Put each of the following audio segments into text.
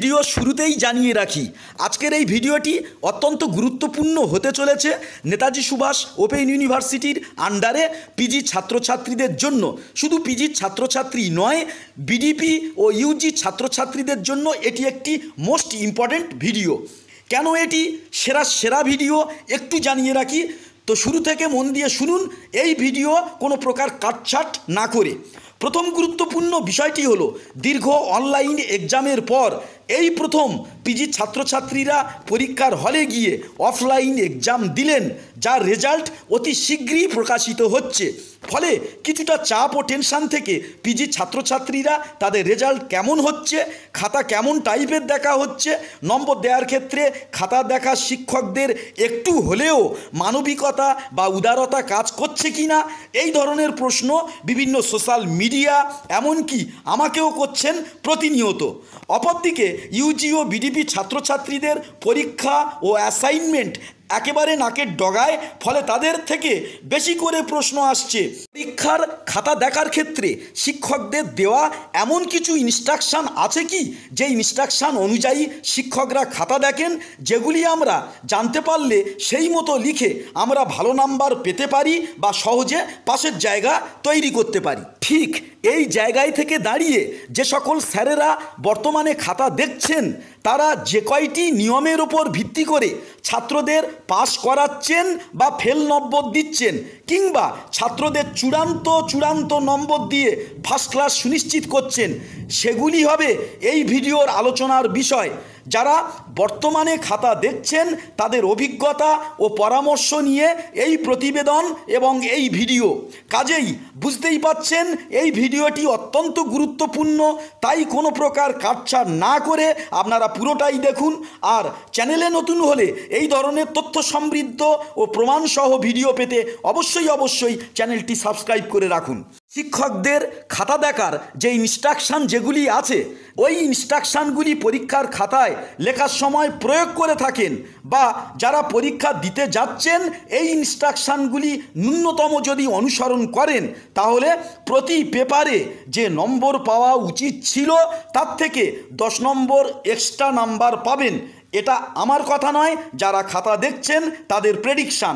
Video শুরুতেই জানিয়ে রাখি, আজকের এই ভিডিওটি অত্যন্ত গুরুত্বপূর্ণ হতে চলেছে নেতাজি সুভাষ ওপেন ইউনিভার্সিটির আন্ডারে পিজি ছাত্রছাত্রীদের জন্য। শুধু পিজি ছাত্রছাত্রী নয়, বিডিপি ও ইউজি ছাত্রছাত্রীদের জন্য এটি একটি মোস্ট ইম্পর্ট্যান্ট ভিডিও। কেন এটি সেরা ভিডিও একটু জানিয়ে রাখি। তো শুরু থেকে মন দিয়ে শুনুন এই ভিডিও, কোনো প্রকার কাটছাট না করে। প্রথম গুরুত্বপূর্ণ বিষয়টি হলো, দীর্ঘ অনলাইন এক্সামের পর এই প্রথম পিজি ছাত্রছাত্রীরা পরীক্ষার হলে গিয়ে অফলাইন এক্সাম দিলেন, যার রেজাল্ট অতি শীঘ্রই প্রকাশিত হচ্ছে। ফলে কিছুটা চাপ ও টেনশান থেকে পিজি ছাত্রছাত্রীরা তাদের রেজাল্ট কেমন হচ্ছে, খাতা কেমন টাইপের দেখা হচ্ছে, নম্বর দেওয়ার ক্ষেত্রে খাতা দেখা শিক্ষকদের একটু হলেও মানবিকতা বা উদারতা কাজ করছে কি না, এই ধরনের প্রশ্ন বিভিন্ন সোশ্যাল মিডিয়া এমনকি আমাকেও করছেন প্রতিনিয়ত। অপরদিকে ইউজি ও বিডিপি ছাত্রছাত্রীদের পরীক্ষা ও অ্যাসাইনমেন্ট একেবারে নাকের ডগায়, ফলে তাদের থেকে বেশি করে প্রশ্ন আসছে। পরীক্ষার খাতা দেখার ক্ষেত্রে শিক্ষকদের দেওয়া এমন কিছু ইনস্ট্রাকশান আছে কি, যে ইনস্ট্রাকশান অনুযায়ী শিক্ষকরা খাতা দেখেন, যেগুলি আমরা জানতে পারলে সেই মতো লিখে আমরা ভালো নাম্বার পেতে পারি বা সহজে পাশের জায়গা তৈরি করতে পারি। ঠিক এই জায়গায় থেকে দাঁড়িয়ে যে সকল স্যারেরা বর্তমানে খাতা দেখছেন, তারা যে কয়টি নিয়মের ওপর ভিত্তি করে ছাত্রদের পাস করাচ্ছেন বা ফেল নম্বর দিচ্ছেন, কিংবা ছাত্রদের চূড়ান্ত নম্বর দিয়ে ফার্স্ট ক্লাস সুনিশ্চিত করছেন, সেগুলি হবে এই ভিডিওর আলোচনার বিষয়। যারা বর্তমানে খাতা দেখছেন তাদের অভিজ্ঞতা ও পরামর্শ নিয়ে এই প্রতিবেদন এবং এই ভিডিও। কাজেই বুঝতেই পাচ্ছেন এই ভিডিওটি অত্যন্ত গুরুত্বপূর্ণ, তাই কোনো প্রকার কাটছাড় না করে আপনারা পুরোটাই দেখুন। আর চ্যানেলে নতুন হলে এই ধরনের তথ্য সমৃদ্ধ ও প্রমাণসহ ভিডিও পেতে অবশ্যই চ্যানেলটি সাবস্ক্রাইব করে রাখুন। শিক্ষকদের খাতা দেখার যে ইনস্ট্রাকশান যেগুলি আছে, ওই ইনস্ট্রাকশানগুলি পরীক্ষার খাতায় লেখার সময় প্রয়োগ করে থাকেন, বা যারা পরীক্ষা দিতে যাচ্ছেন এই ইনস্ট্রাকশানগুলি ন্যূনতম যদি অনুসরণ করেন, তাহলে প্রতি পেপারে যে নম্বর পাওয়া উচিত ছিল তার থেকে 10 নম্বর এক্সট্রা নাম্বার পাবেন। এটা আমার কথা নয়, যারা খাতা দেখছেন তাদের প্রেডিকশান।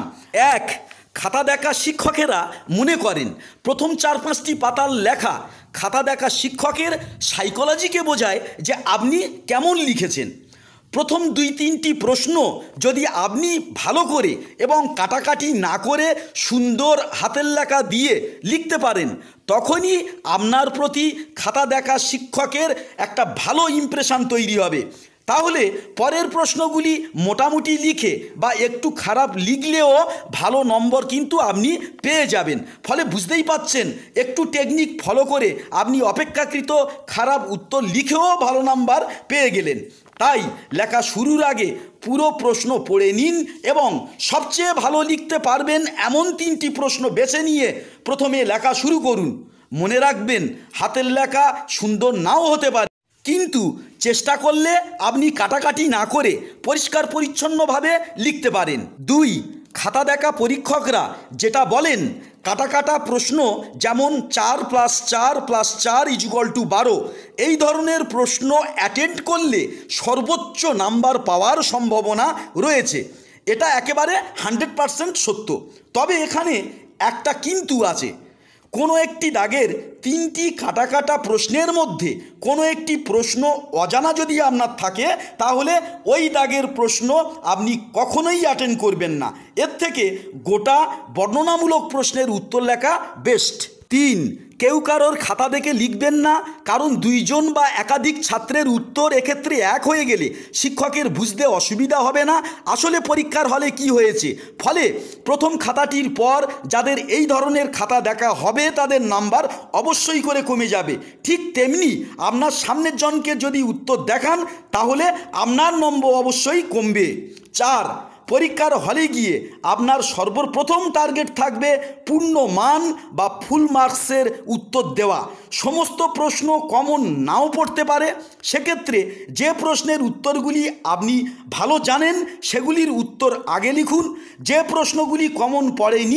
খাতা দেখা শিক্ষকেরা মনে করেন প্রথম 4-5টি পাতার লেখা খাতা দেখা শিক্ষকের সাইকোলজিকে বোঝায় যে আপনি কেমন লিখেছেন। প্রথম 2-3টি প্রশ্ন যদি আপনি ভালো করে এবং কাটাকাটি না করে সুন্দর হাতের লেখা দিয়ে লিখতে পারেন, তখনই আপনার প্রতি খাতা দেখা শিক্ষকের একটা ভালো ইমপ্রেশন তৈরি হবে। তাহলে পরের প্রশ্নগুলি মোটামুটি লিখে বা একটু খারাপ লিখলেও ভালো নম্বর কিন্তু আপনি পেয়ে যাবেন। ফলে বুঝতেই পাচ্ছেন, একটু টেকনিক ফলো করে আপনি অপেক্ষাকৃত খারাপ উত্তর লিখেও ভালো নাম্বার পেয়ে গেলেন। তাই লেখা শুরুর আগে পুরো প্রশ্ন পড়ে নিন এবং সবচেয়ে ভালো লিখতে পারবেন এমন 3টি প্রশ্ন বেছে নিয়ে প্রথমে লেখা শুরু করুন। মনে রাখবেন, হাতের লেখা সুন্দর নাও হতে পারে, কিন্তু চেষ্টা করলে আপনি কাটাকাটি না করে পরিষ্কার পরিচ্ছন্নভাবে লিখতে পারেন। 2, খাতা দেখা পরীক্ষকরা যেটা বলেন, কাটা প্রশ্ন যেমন 4 + 4 + 4 = 12, এই ধরনের প্রশ্ন অ্যাটেন্ড করলে সর্বোচ্চ নাম্বার পাওয়ার সম্ভাবনা রয়েছে। এটা একেবারে 100% সত্য। তবে এখানে একটা কিন্তু আছে। কোনো একটি দাগের 3টি কাটা প্রশ্নের মধ্যে কোনো একটি প্রশ্ন অজানা যদি আপনার থাকে, তাহলে ওই দাগের প্রশ্ন আপনি কখনোই অ্যাটেন্ড করবেন না। এর থেকে গোটা বর্ণনামূলক প্রশ্নের উত্তর লেখা বেস্ট। 3, কেউ কারোর খাতা দেখে লিখবেন না, কারণ 2 জন বা একাধিক ছাত্রের উত্তর এক্ষেত্রে এক হয়ে গেলে শিক্ষকের বুঝতে অসুবিধা হবে না আসলে পরীক্ষার হলে কি হয়েছে। ফলে প্রথম খাতাটির পর যাদের এই ধরনের খাতা দেখা হবে তাদের নাম্বার অবশ্যই করে কমে যাবে। ঠিক তেমনি আপনার সামনের জনকে যদি উত্তর দেখান, তাহলে আপনার নম্বর অবশ্যই কমবে। 4, পরীক্ষার হলে গিয়ে আপনার সর্বপ্রথম টার্গেট থাকবে পূর্ণ মান বা ফুল মার্কসের উত্তর দেওয়া। সমস্ত প্রশ্ন কমন নাও পড়তে পারে, সেক্ষেত্রে যে প্রশ্নের উত্তরগুলি আপনি ভালো জানেন সেগুলির উত্তর আগে লিখুন। যে প্রশ্নগুলি কমন পড়েনি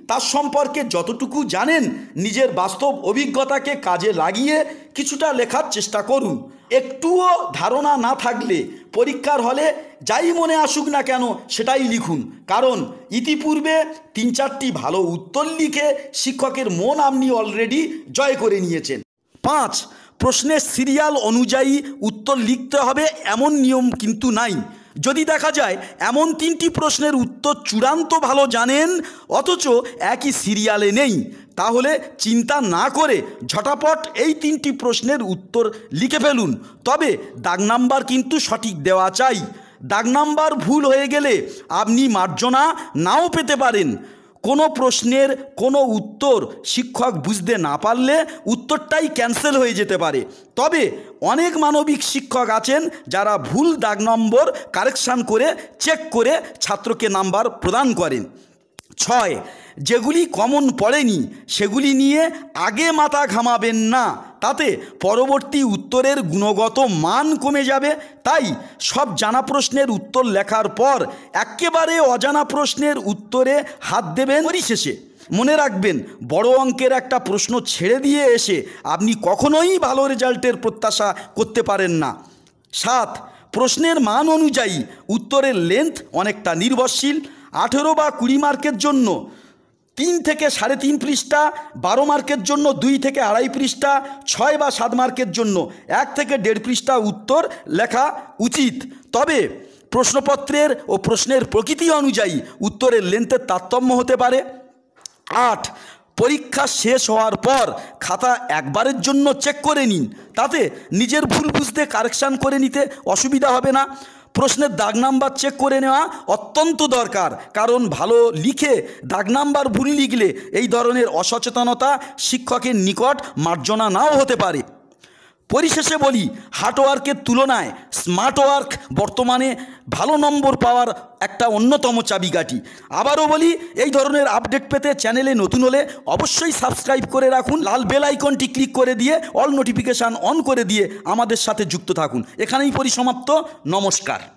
তার সম্পর্কে যতটুকু জানেন নিজের বাস্তব অভিজ্ঞতাকে কাজে লাগিয়ে কিছুটা লেখার চেষ্টা করুন। একটুও ধারণা না থাকলে পরীক্ষার হলে যাই মনে আসুক না কেন সেটাই লিখুন, কারণ ইতিপূর্বে 3-4টি ভালো উত্তর লিখে শিক্ষকের মন আপনি অলরেডি জয় করে নিয়েছেন। 5. প্রশ্নের সিরিয়াল অনুযায়ী উত্তর লিখতে হবে এমন নিয়ম কিন্তু নাই। যদি দেখা যায় এমন 3টি প্রশ্নের উত্তর চূড়ান্ত ভালো জানেন অথচ একই সিরিয়ালে নেই, তাহলে চিন্তা না করে ঝটাপট এই 3টি প্রশ্নের উত্তর লিখে ফেলুন। তবে দাগ নাম্বার কিন্তু সঠিক দেওয়া চাই। দাগ নাম্বার ভুল হয়ে গেলে আপনি মার্জনা নাও পেতে পারেন। কোনো প্রশ্নের কোনো উত্তর শিক্ষক বুঝতে না পারলে উত্তরটাই ক্যান্সেল হয়ে যেতে পারে। তবে অনেক মানবিক শিক্ষক আছেন যারা ভুল দাগ নম্বর কারেকশান করে চেক করে ছাত্রকে নাম্বার প্রদান করেন। 6. যেগুলি কমন পড়েনি সেগুলি নিয়ে আগে মাথা ঘামাবেন না, তাতে পরবর্তী উত্তরের গুণগত মান কমে যাবে। তাই সব জানা প্রশ্নের উত্তর লেখার পর একেবারে অজানা প্রশ্নের উত্তরে হাত দেবেন পরিশেষে। মনে রাখবেন, বড় অঙ্কের একটা প্রশ্ন ছেড়ে দিয়ে এসে আপনি কখনোই ভালো রেজাল্টের প্রত্যাশা করতে পারেন না। 7. প্রশ্নের মান অনুযায়ী উত্তরের লেন্থ অনেকটা নির্ভরশীল। 18 বা 20 মার্কের জন্য 3 থেকে 3.5 পৃষ্ঠা, 12 মার্কের জন্য 2 থেকে 2.5 পৃষ্ঠা, 6 বা 7 মার্কের জন্য 1 থেকে 1.5 পৃষ্ঠা উত্তর লেখা উচিত। তবে প্রশ্নপত্রের ও প্রশ্নের প্রকৃতি অনুযায়ী উত্তরের লেন্থের তারতম্য হতে পারে। 8. পরীক্ষা শেষ হওয়ার পর খাতা একবারের জন্য চেক করে নিন, তাতে নিজের ভুল বুঝতে কারেকশান করে নিতে অসুবিধা হবে না। প্রশ্নের দাগ নাম্বার চেক করে নেওয়া অত্যন্ত দরকার, কারণ ভালো লিখে দাগ নাম্বার ভুল লিখলে এই ধরনের অসচেতনতা শিক্ষকের নিকট মার্জনা নাও হতে পারে। পরিশেষে বলি, হার্ডওয়ার্কের তুলনায় স্মার্ট ওয়ার্ক বর্তমানে ভালো নম্বর পাওয়ার একটা অন্যতম চাবিকাঠি। আবারও বলি, এই ধরনের আপডেট পেতে চ্যানেলে নতুন হলে অবশ্যই সাবস্ক্রাইব করে রাখুন, লাল বেল আইকনটি ক্লিক করে দিয়ে অল নোটিফিকেশান অন করে দিয়ে আমাদের সাথে যুক্ত থাকুন। এখানেই পরিসমাপ্ত। নমস্কার।